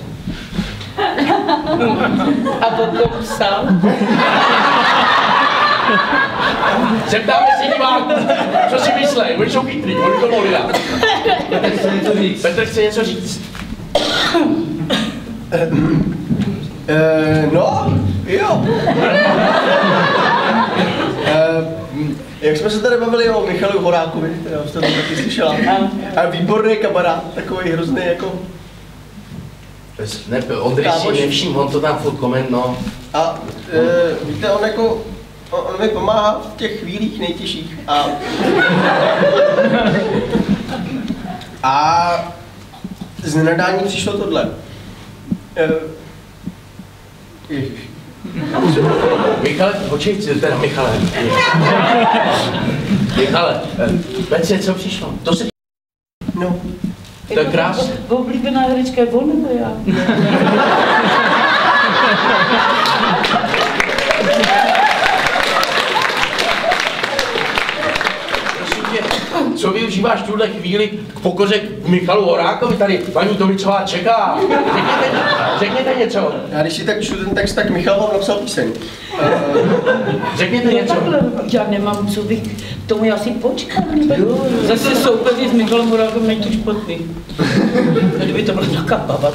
A potom psal. Zeptáme se diváků, co si myslej, oni jsou chytrý, oni to mohli dát. Petr chce něco říct. Petr chce něco říct. Eh, no, jo. Eh, jak jsme se tady bavili o Michalu Horákovi, teda jste to taky slyšela. A výborný kamarád, takový hrozný jako... Ne, Ondry si nevším, on to tam furt koment, no. A e, víte, on jako, on, on mi pomáhá v těch chvílích nejtěžších a... A z nenadání přišlo tohle. E, ježiš. Michale, počkej, teda Michale. Michale, Petře, co přišlo? To se... No. To je krásné. Oblíbená herečka je on nebo já? Co využíváš tuhle chvíli k pokoře k Michalu Horákovi? Tady paní Tomicová čeká. Řekněte, řekněte něco. Já když si tak čtu ten text, tak Michal vám napsal píseň. Řekněte něco. Já nemám, co bych, tomu já si počkám. Zase soupeři s Michalem Horákem nejde špatný. Kdyby to byla nějaká baba.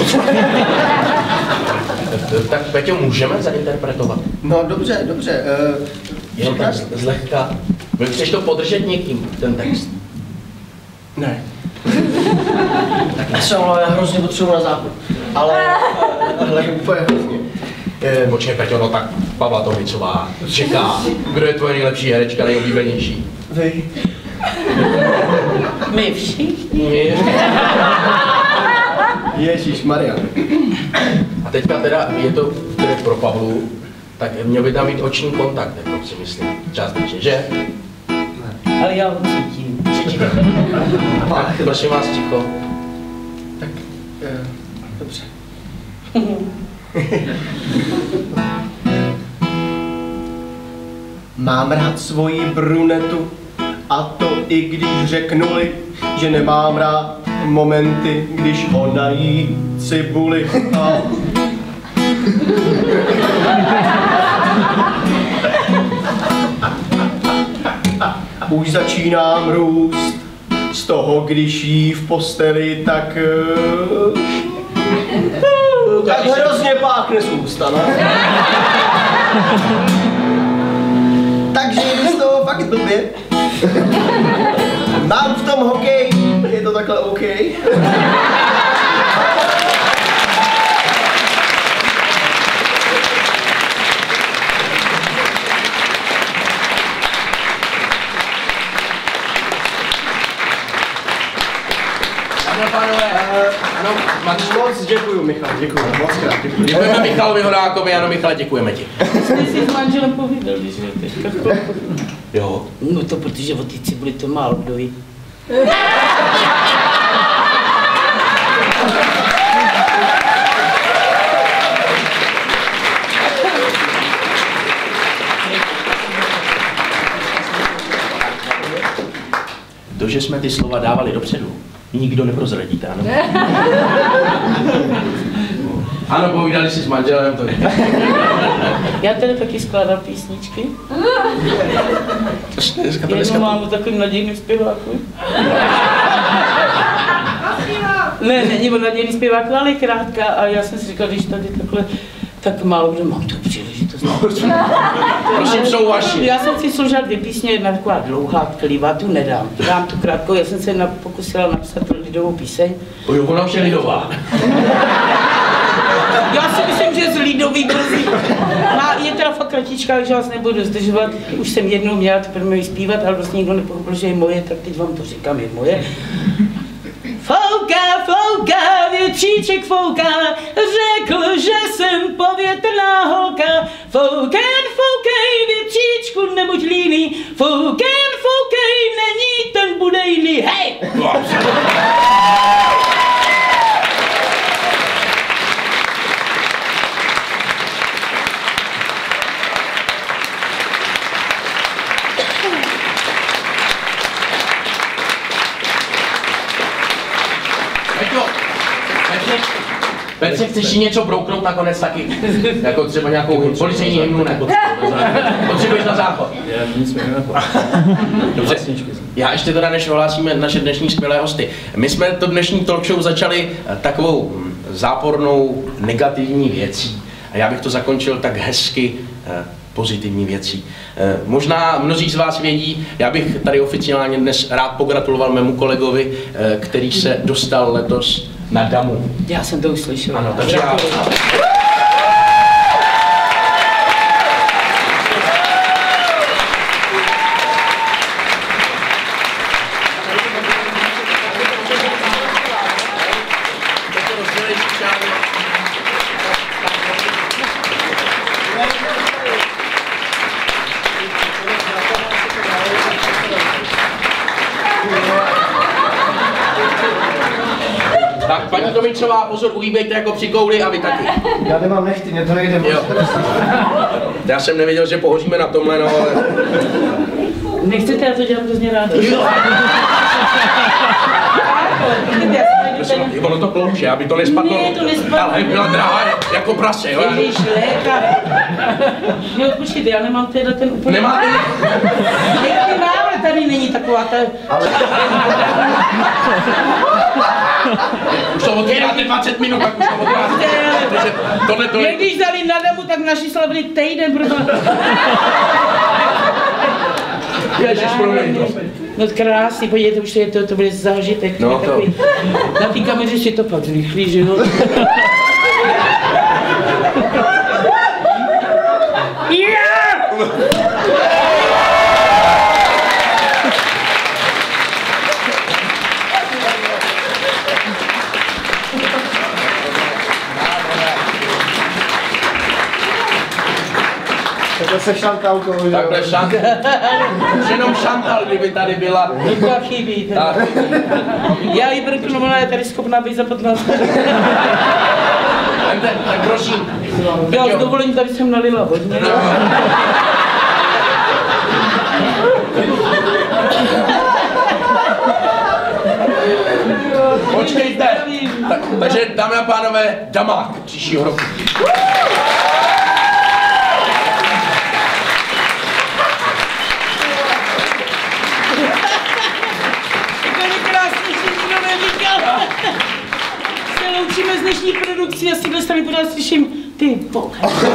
Tak Peťo, můžeme zainterpretovat? No dobře, dobře. Uh, Jenom tak zlehka. Chceš to podržet někým, ten text? Ne. Tak já jsem já hrozně potřebuji na záchod. Ale, ale úplně hrozně. Počkej, Peťo, no tak Pavla Tomicová čeká. Kdo je tvoje nejlepší herečka, nejoblíbenější? Vy. My všichni. My. Ježíš Maria. A teďka teda je to tedy pro Pavlu, tak měl by tam mít oční kontakt, jako si myslím, částečně, že? Ale já ho cítím. Cítíte? Tak prosím vás, ticho. Tak, uh, dobře. mám rád svoji brunetu, a to i když řeknuli, že nemám rád momenty, když ona jí cibuli. A... Už začínám růst z toho, když jí v posteli tak... tak hrozně pákne z ústa, ne? Takže je z toho fakt blbě. Mám v tom hokej, je to takhle OK. Ano, moc děkuju, Michal, děkuju, moc krát, děkuju. Děkujeme Michalovi Horákovi, ano Michale, děkujeme ti. Jste si s manželem povídali, že teďka? Jo. No to protože o té cibuli to málo kdo ví. To, že jsme ty slova dávali dopředu, nikdo neprozradíte, ano? Ano, povídali si s manželem, to je. Já tady taky skládám písničky. Jednou mám o takovým nadějným zpěváku. Ne, není o nadějný zpěváku, ale je krátká a já jsem si říkal, když tady takhle, tak málo kdo mám tu příležitost. Prosím, jsou vaši. Já jsem si složila dvě písně, jedna taková dlouhá, klivá, tu nedám. Dám tu krátkou, já jsem se na, pokusila napsat lidovou píseň. O jo, ona už je lidová. Já si myslím, že je z lidový brzy. Má, je teda fakt kratička, že vás nebudu zdržovat. Už jsem jednou měla teprve ji zpívat, ale vlastně nikdo nepochopil, že je moje, tak teď vám to říkám, je moje. Fouká, fouká, větříček fouká, řekl, že jsem povětrná holka. Fouken, foukej, větříčku, nebuď líný, fouken, foukej, není ten budejný, hej! Petře, chceš si něco brouknout nakonec taky? Jako třeba nějakou policejní hymnu, ne? Potřebuješ na záchod? Já nic mi nenapadá. Dobře, já ještě teda než ohlásíme naše dnešní skvělé hosty. My jsme to dnešní talk show začali takovou zápornou negativní věcí. A já bych to zakončil tak hezky pozitivní věcí. Možná mnozí z vás vědí, já bych tady oficiálně dnes rád pogratuloval mému kolegovi, který se dostal letos na Damu. Já jsem to už slyšel. Ano, takže já... Tak, paní Tomičová, pozor, uhýbejte jako při kouli a vy taky. Já nemám nechty, mě to nejde moc. Já jsem nevěděl, že pohoříme na tomhle, no ale... Nechcete, já to dělám hrozně ráda. Ono to klouče, aby to nespadlo. Ne, to nespadlo. Ale byla drahá jako prase, jo? Ježíš, léka. Jo, počkejte, já nemám teda ten úplně... Nemáte? Někdy mám, ale tady není taková ta... Už to otvíráte dvacet minut, tak už to otvíráte. Tohle to je... Když dali na Damu, tak naši slavili týden, protože... Ježiš, promiň to. No krásný, podívejte, už to, je to, to bude zážitek. No to. Takový, na té kameře si to pak zrychlí, že jo? Takhle se Šantalkou, že jo? Takhle Šantal. Už jenom Šantal, kdyby tady byla. To tak chybí. Tak. Já ji brknu, ona je tady schopná být za patnáct. Tak prosím. Já s dovolením tady jsem nalila hodně. dámy a pánové, Damák příštího roku. Loučíme z dnešní produkci a si dostali pořád slyším ty vole.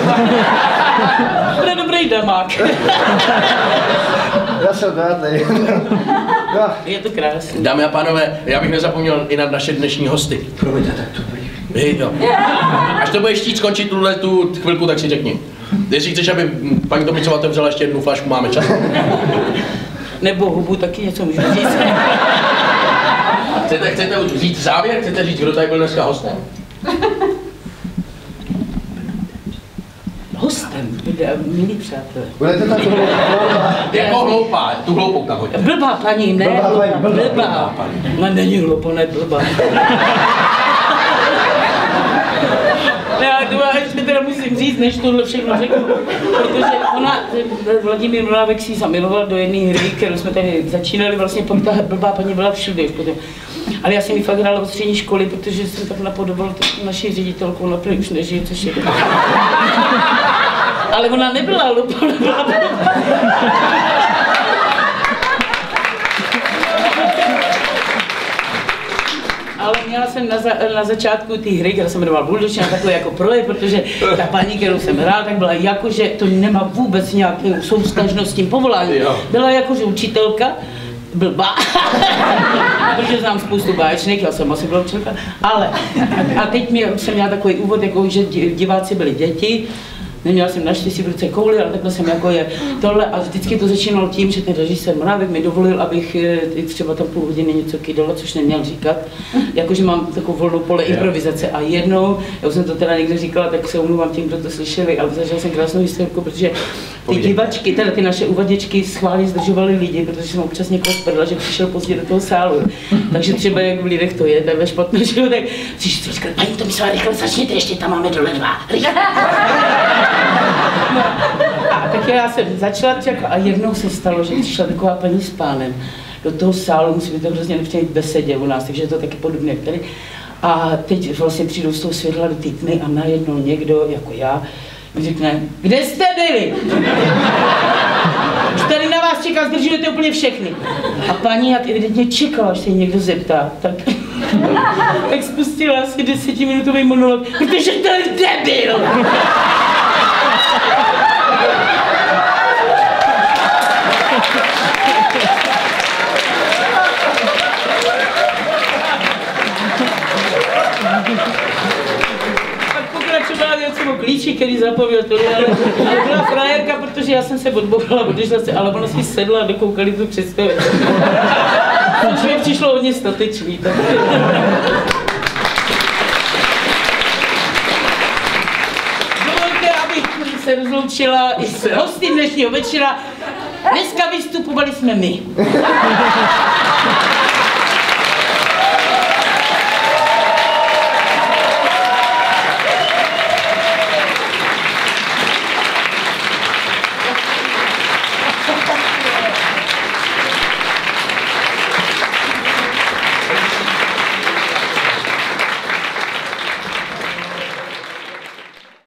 Bude dobrý Damák. Já jsem rád. Je to krásný. Dámy a pánové, já bych nezapomněl i na naše dnešní hosty. Promiňte, tak to byli. Hej, jo. Až to budeš chtít skončit tuhle tu chvilku, tak si řekni. Jestli chceš, aby paní Tomicová otevřela ještě jednu flašku, máme čas. Nebo hubu taky něco můžu říct. Chcete, chcete už říct závěr? Chcete říct, kdo tady byl dneska hostem? Hostem, milí přátelé. Budete tak hloupá. Jako hloupá, tu hloupou tam hoďte. Blbá paní, ne? Blbá paní, blbá, blbá. paní. No není hloupá, ne blbá. Já to ještě teda musím říct, než tohle všechno řeknu, protože ona, Vladimír Mrávek si zamiloval do jedné hry, kterou jsme tady začínali, vlastně pak ta blbá paní byla všude potom. Ale já jsem ji fakt hrála od střední školy, protože jsem tak napodobovala naší ředitelku, ona prý už nežije, což je dobré. Ale ona nebyla lupa, ona byla blbá. Ale měla jsem na, za, na začátku té hry, která se jmenovala Buldočina, takový jako projev, protože ta paní, kterou jsem hrála, tak byla jako, že to nemá vůbec nějakou souvztažnost s tím povoláním. Byla jako, že učitelka, blbá, protože znám spoustu báječných, já jsem asi byla učitelka, ale a teď mě, jsem měla takový úvod, jako, že diváci byli děti. Neměla jsem naštěstí v ruce kouli, ale takhle jsem jako je tohle a vždycky to začínalo tím, že ten režisér Mrávek mi dovolil, abych třeba tam půl hodiny něco kydala, což neměl říkat. Jakože mám takovou volnou pole improvizace a jednou, já už jsem to teda někde říkala, tak se omluvám tím, kdo to slyšeli, ale zažila jsem krásnou historku, protože ty divačky, teda ty naše uvaděčky schválně zdržovaly lidi, protože jsem občas někoho sprdla, že přišel pozdě do toho sálu. Takže třeba jak v lidech to je, tak ve špatné, že jo, tak přišli říkali, paní Tomicová, rychle začněte, ještě tam máme dole dva. No, a tak já jsem začala čekat a jednou se stalo, že přišla taková paní s pánem do toho sálu, musí být to hrozně nepříjemný besedě u nás, takže je to taky podobné jak tady. A teď vlastně přijdou z toho světla do té tmy a najednou někdo, jako já, mi řekne, kde jste byli? Už tady na vás čeká, zdržujete úplně všechny. A paní jak evidentně čekala, až se jí někdo zeptá, tak, tak spustila asi desetiminutový monolog, protože to je debil! Pak pokračovala něco o klíči, který zapomněl to, ale, ale byla frajerka, protože já jsem se odbourala, odešla se, ale ona si sedla a dokoukali tu představu. Což mi přišlo hodně statečný. Tak. Dovolte, abych se rozloučila i s hosty dnešního večera. Dneska vystupovali jsme my.